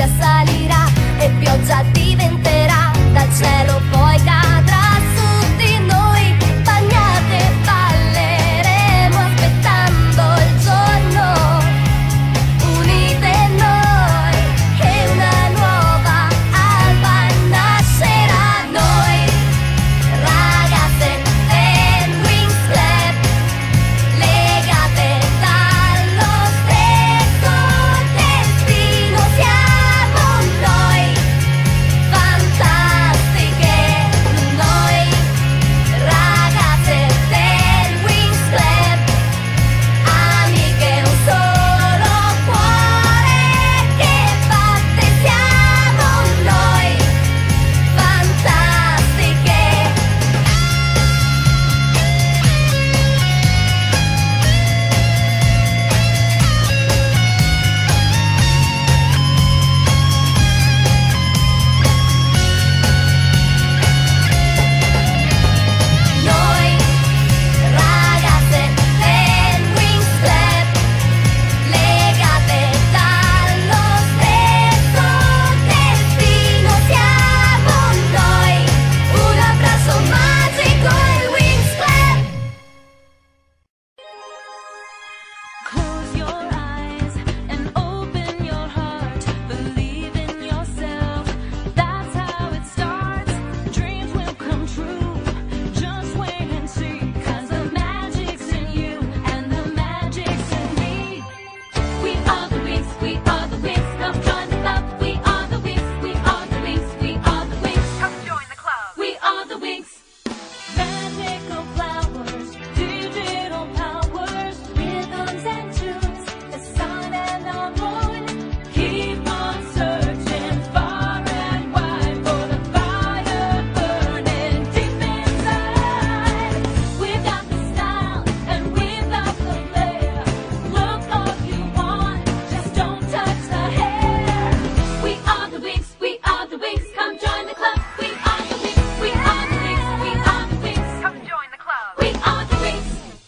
nebbia salirà e pioggia diventerà, dal cielo poi cadrà su di noi, bagnate balleremo aspettando il giorno, unite noi e una nuova alba nascerà. Noi ragazze del Wings Club, legate dallo stesso destino, siamo noi, fantastiche, noi ragazze del Wings Club, amiche, un solo cuore che batte, siamo noi, fantastiche. Noi ragazze del Wings Club, legate dallo stesso destino, siamo noi, un abbraccio magico, il Wings Club. Close your eyes and open your heart. Believe in yourself. That's how it starts. Dreams will come true. Just wait and see. 'Cause the magic's in you and the magic's in me. We are the Wings. We are the Wings. Come join the club. We are the Wings. We are the Wings. We are the Wings. Come join the club. We are the Wings. Magical flowers, digital powers, rhythms and tunes, the sun and the moon. Keep on searching far and wide for the fire burning deep inside. We've got the style and we've got the flair. Look all you want, just don't touch the hair. We are the Wings, we are the Wings. Come join the club. We are the Wings, we are the Wings, we are the Wings. Come join the club. We are the Wings.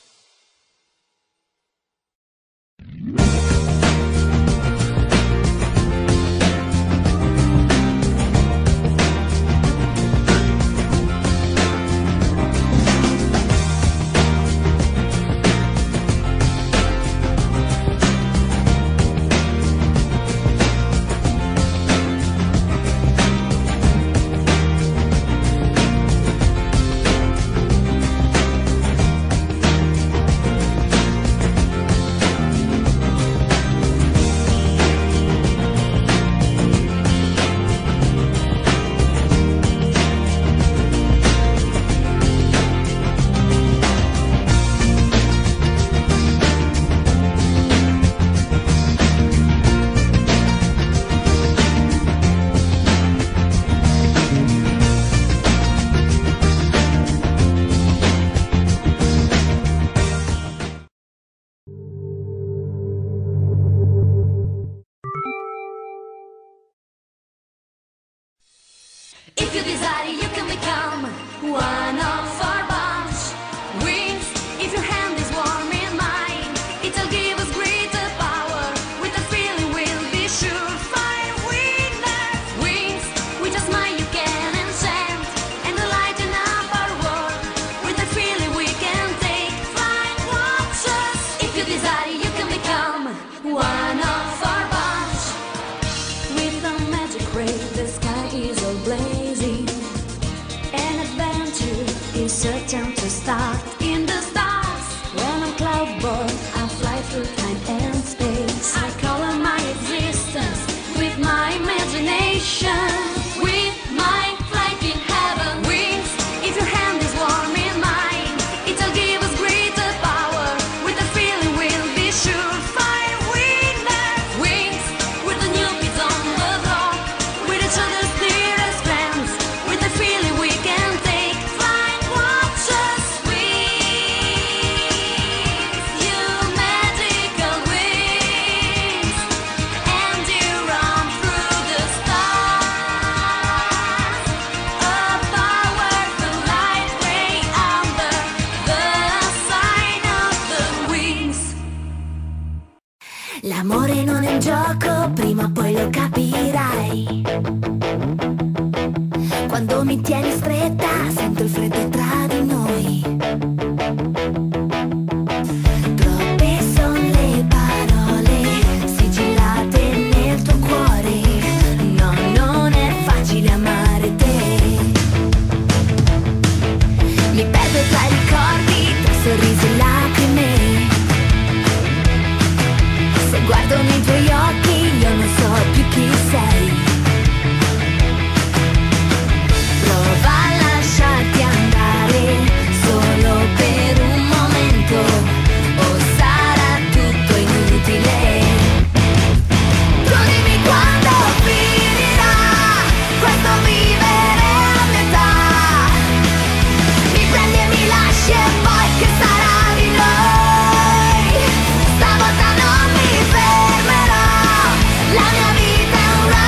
If you desire, you can become one of our bunch. Wings, if your hand is warm in mine, it'll give us greater power. With the feeling we'll be sure find winners. Wings, with a smile you can enchant and lighten up our world. With the feeling we can take flight, watch us. If you desire, you can become one of our bunch. With a magic ray, the sky is all blazing. An adventure is certain to start in the stars. When I'm cloud born, I fly through time and space. I color my existence with my imagination. With my flight in heaven. Wings, if your hand is warm in mine, it'll give us greater power. With the feeling we'll be sure find winners. L'amore non è un gioco, prima o poi lo capirai. Quando mi tieni stretta, sento il freddo tra di noi. Troppe son le parole sigillate nel tuo cuore. No, non è facile amare te. Mi perdo tra i ricordi, tra sorrisi e lacrime. Se guardo nei tuoi occhi io non so più chi sei. Prova a lasciarti andare solo per un momento, o sarà tutto inutile. Tu dimmi quando finirà questo vivere a metà. Mi prendi e mi lasci e poi che sarà di noi? Stavolta non mi fermerò, la mia vita è un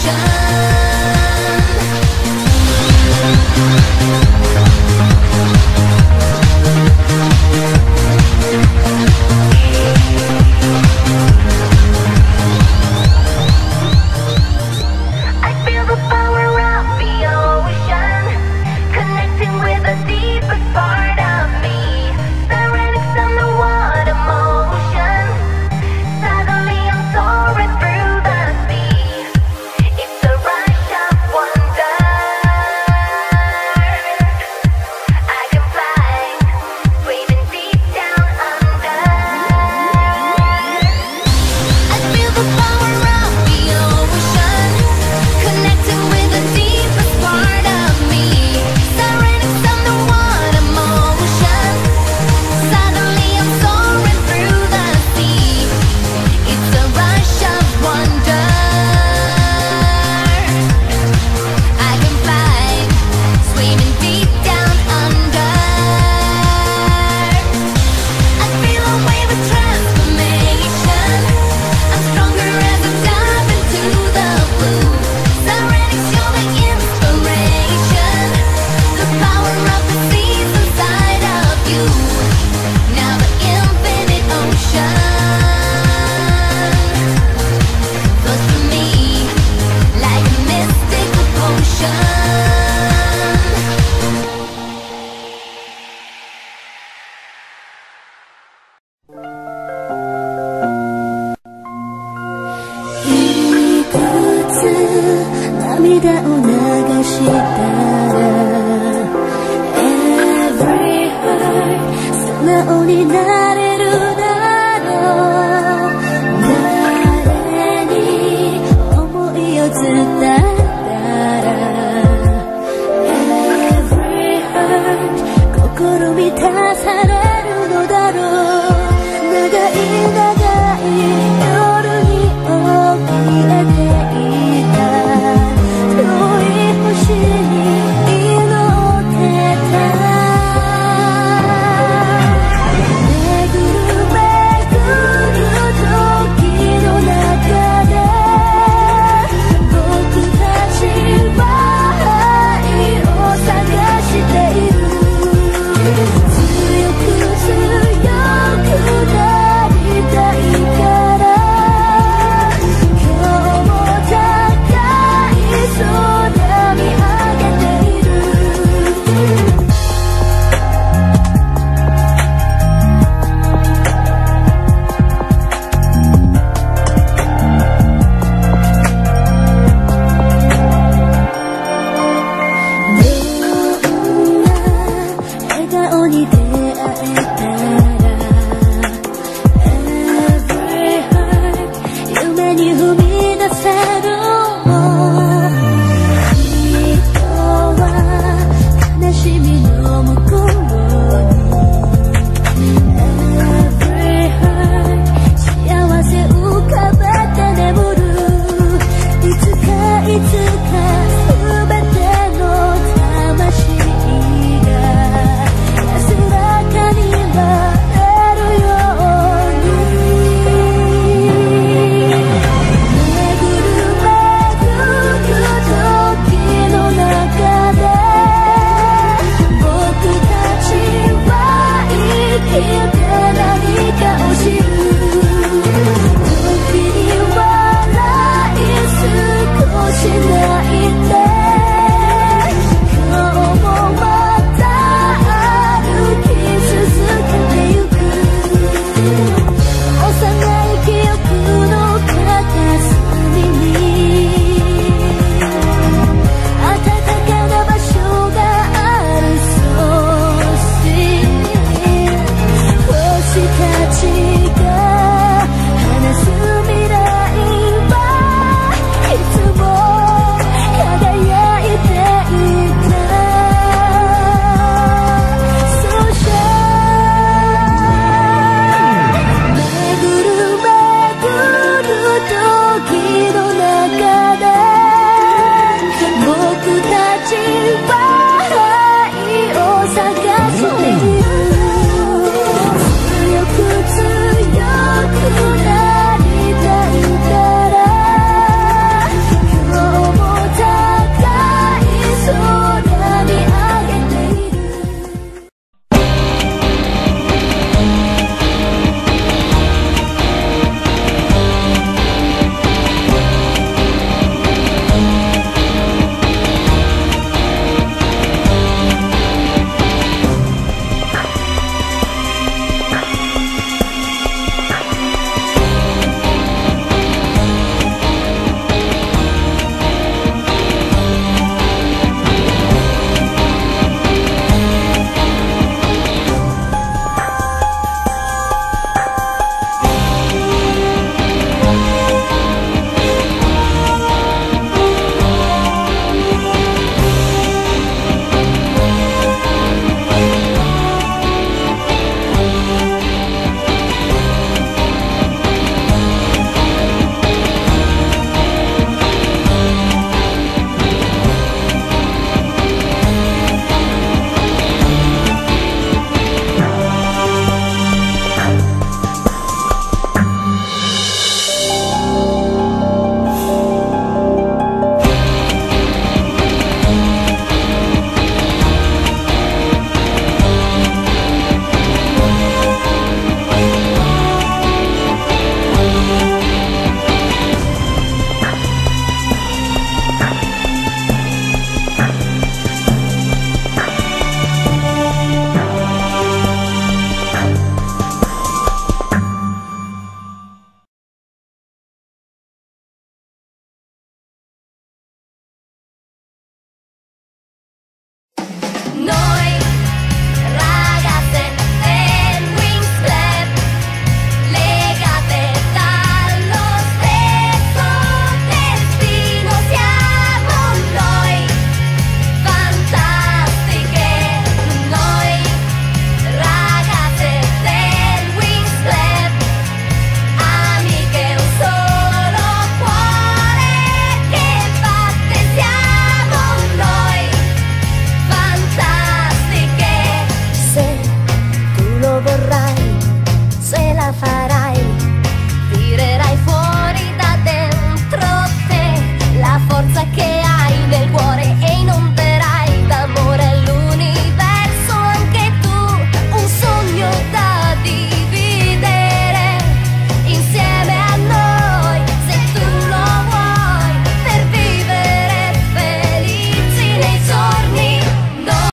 Every heart 素直にな